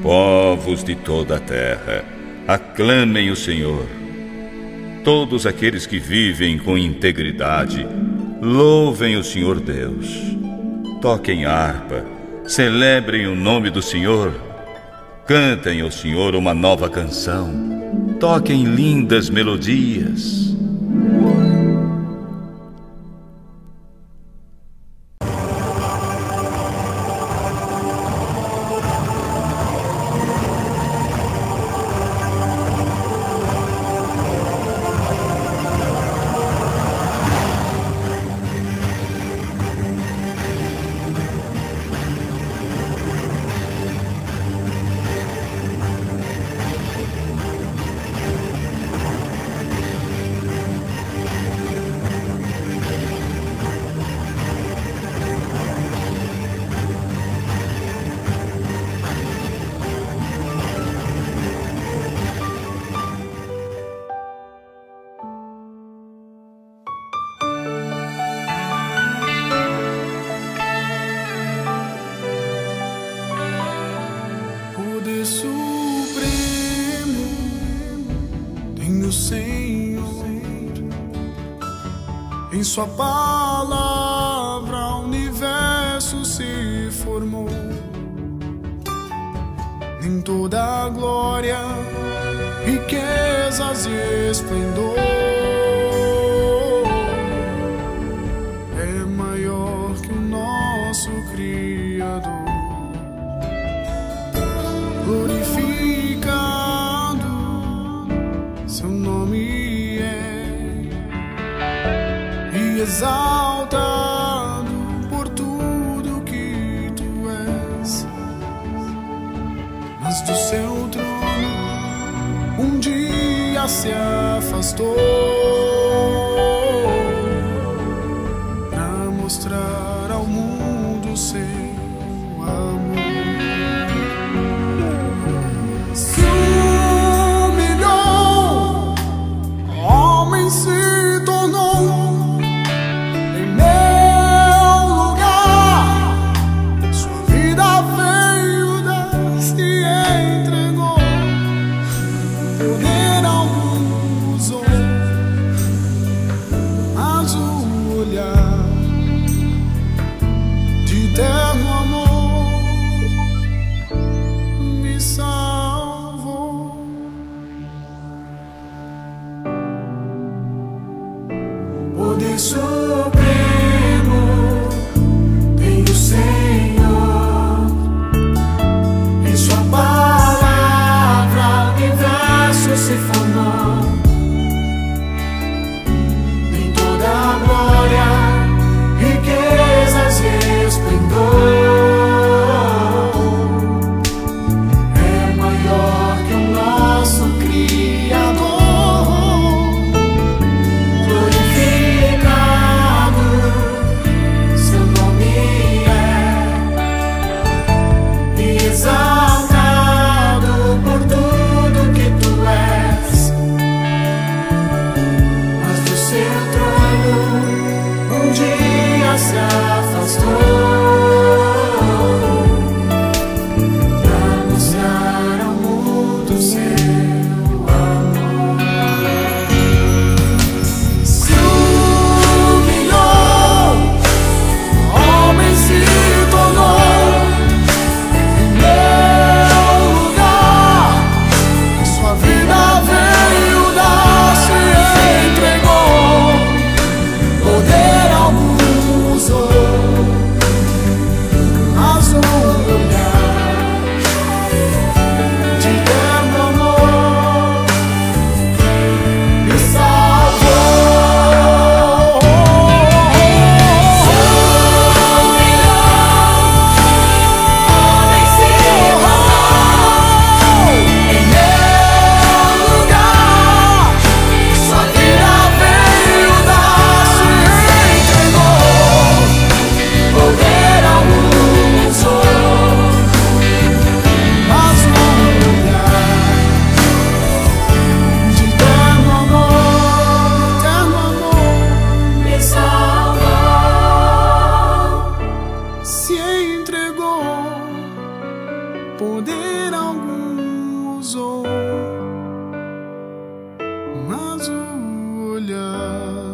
Povos de toda a terra, aclamem o Senhor. Todos aqueles que vivem com integridade, louvem o Senhor Deus. Toquem harpa, celebrem o nome do Senhor. Cantem ao Senhor uma nova canção. Toquem lindas melodias. Em sua palavra o universo se formou. Em toda a glória, riquezas e esplendor, é maior que o nosso Criador. Glorificado seu nome é, e exaltado por tudo que tu és. Mas do seu trono um dia se afastou para mostrar ao mundo seu amor. Se humilhou, homem se tornou em meu lugar. Sua vida veio das e entregou. Poder algum usou, mas o olhar de eterno amor me salvou. Poder supremo tem o Senhor. Em sua palavra o universo se formou. Em toda a glória, riquezas e esplendor, é maior que o nosso Criador. Glorificado seu nome é, e exaltado por tudo que tu és. Mas do seu trono um dia se afastou para mostrar ao mundo seu amor. Se humilhou, homem se tornou em meu lugar. Sua vida veio dar-se e entregou. Poder algum usou, terra.